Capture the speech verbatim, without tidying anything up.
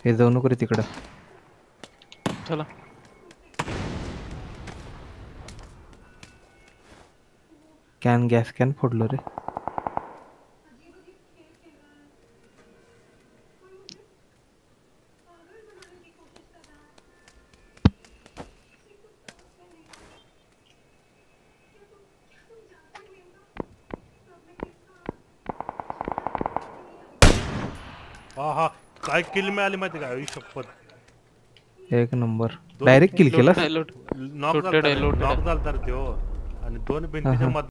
हे जाऊ नको रे तिकडं. चला कॅन गॅस कॅन फोडलो रे. हा हा काय किल मिळाली माहिती का? आई शपथ. एक नंबर. डायरेक्ट किल केलास? नॉक झालता रे, नॉक झालता रे त्यो आणि दोन भिंतीच्या